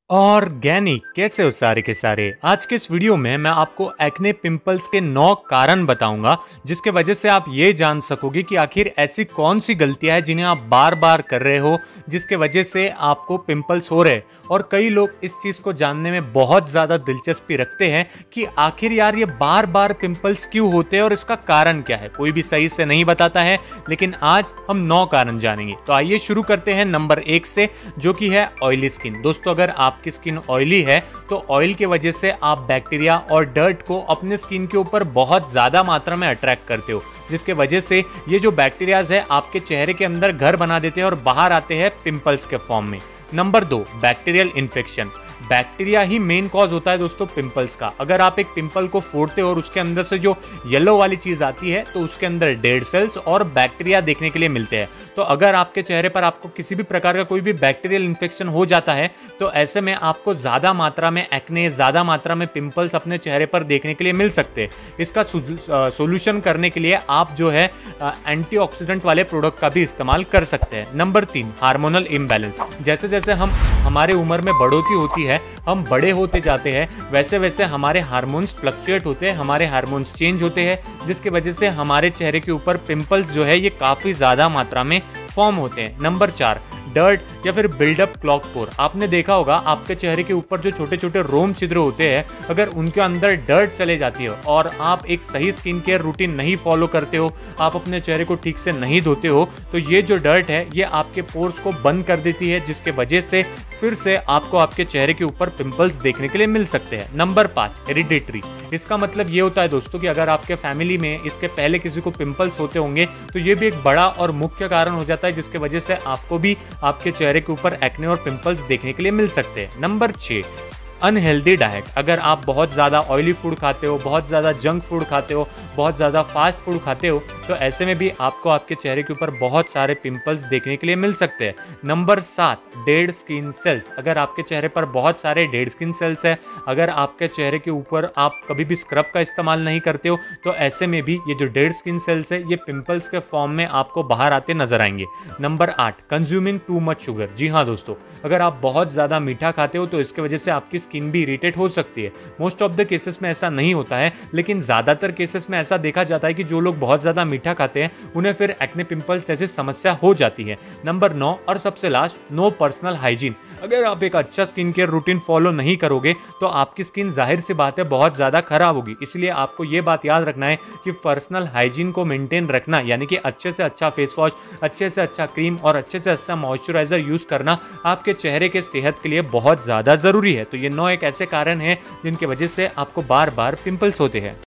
Organic कैसे हो सारे के सारे। आज के इस वीडियो में मैं आपको एक्ने पिंपल्स के 9 कारण बताऊंगा जिसके वजह से आप ये जान सकोगे कि आखिर ऐसी कौन सी गलतियां हैं जिन्हें आप बार बार कर रहे हो जिसके वजह से आपको पिंपल्स हो रहे हैं। और कई लोग इस चीज को जानने में बहुत ज्यादा दिलचस्पी रखते हैं कि आखिर यार ये बार बार पिंपल्स क्यों होते हैं और इसका कारण क्या है। कोई भी सही से नहीं बताता है, लेकिन आज हम 9 कारण जानेंगे। तो आइए शुरू करते हैं नंबर 1 से, जो कि है ऑयली स्किन। दोस्तों, अगर आपकी स्किन ऑयली है तो ऑयल की वजह से आप बैक्टीरिया और डर्ट को अपने स्किन के ऊपर बहुत ज्यादा मात्रा में अट्रैक्ट करते हो, जिसके वजह से ये जो बैक्टीरियाज है आपके चेहरे के अंदर घर बना देते हैं और बाहर आते हैं पिंपल्स के फॉर्म में। Number 2, bacterial infection. बैक्टीरिया ही मेन कॉज होता है दोस्तों पिंपल्स का। अगर आप एक पिंपल को फोड़ते हो और उसके अंदर से जो येलो वाली चीज आती है तो उसके अंदर डेड सेल्स और बैक्टीरिया देखने के लिए मिलते हैं। तो अगर आपके चेहरे पर आपको किसी भी प्रकार का कोई भी बैक्टीरियल इन्फेक्शन हो जाता है तो ऐसे में आपको ज्यादा मात्रा में एक्ने, ज्यादा मात्रा में पिंपल्स अपने चेहरे पर देखने के लिए मिल सकते हैं। इसका सोल्यूशन करने के लिए आप जो है एंटीऑक्सीडेंट वाले प्रोडक्ट का भी इस्तेमाल कर सकते हैं। Number 3, hormonal imbalance. जैसे जैसे हम हमारे उम्र में बढ़ोतरी होती है, हम बड़े होते जाते हैं, वैसे वैसे हमारे हार्मोन्स फ्लक्चुएट होते हैं, हमारे हार्मोन्स चेंज होते हैं, जिसकी वजह से हमारे चेहरे के ऊपर पिंपल्स जो है ये काफी ज्यादा मात्रा में फॉर्म होते हैं। नंबर 4, डर्ट या फिर बिल्डअप क्लॉग पोर। आपने देखा होगा आपके चेहरे के ऊपर जो छोटे छोटे रोम छिद्र होते हैं, अगर उनके अंदर डर्ट चले जाती है और आप एक सही स्किन केयर रूटीन नहीं फॉलो करते हो, आप अपने चेहरे को ठीक से नहीं धोते हो, तो ये जो डर्ट है ये आपके पोर्स को बंद कर देती है, जिसके वजह से फिर से आपको आपके चेहरे के ऊपर पिंपल्स देखने के लिए मिल सकते हैं। Number 5, hereditary. इसका मतलब ये होता है दोस्तों कि अगर आपके फैमिली में इसके पहले किसी को पिंपल्स होते होंगे तो ये भी एक बड़ा और मुख्य कारण हो जाता है, जिसके वजह से आपको भी आपके चेहरे के ऊपर एक्ने और पिंपल्स देखने के लिए मिल सकते हैं। Number 6, unhealthy diet. अगर आप बहुत ज़्यादा ऑयली फूड खाते हो, बहुत ज़्यादा जंक फूड खाते हो, बहुत ज़्यादा फास्ट फूड खाते हो, तो ऐसे में भी आपको आपके चेहरे के ऊपर बहुत सारे पिंपल्स देखने के लिए मिल सकते हैं। Number 7, dead skin cells. अगर आपके चेहरे पर बहुत सारे डेड स्किन सेल्स है, अगर आपके चेहरे के ऊपर आप कभी भी स्क्रब का इस्तेमाल नहीं करते हो, तो ऐसे में भी ये जो डेड स्किन सेल्स है ये पिंपल्स के फॉर्म में आपको बाहर आते नजर आएंगे। Number 8, consuming too much sugar. जी हाँ दोस्तों, अगर आप बहुत ज़्यादा मीठा खाते हो तो इसके वजह से आपकी स्किन भी इरिटेट हो सकती है। मोस्ट ऑफ द केसेस में ऐसा नहीं होता है, लेकिन ज्यादातर केसेस में ऐसा देखा जाता है कि जो लोग बहुत ज्यादा मीठा खाते हैं उन्हें फिर एक्ने पिंपल्स जैसी समस्या हो जाती है। नंबर 9 और सबसे लास्ट, नो पर्सनल हाइजीन। अगर आप एक अच्छा स्किन केयर रूटीन फॉलो नहीं करोगे तो आपकी स्किन जाहिर सी बात है बहुत ज्यादा खराब होगी। इसलिए आपको ये बात याद रखना है कि पर्सनल हाइजीन को मेंटेन रखना, यानी कि अच्छे से अच्छा फेस वॉश, अच्छे से अच्छा क्रीम और अच्छे से अच्छा मॉइस्चराइजर यूज करना आपके चेहरे के सेहत के लिए बहुत ज्यादा जरूरी है। तो ये 9 एक ऐसे कारण हैं जिनकी वजह से आपको बार बार पिंपल्स होते हैं।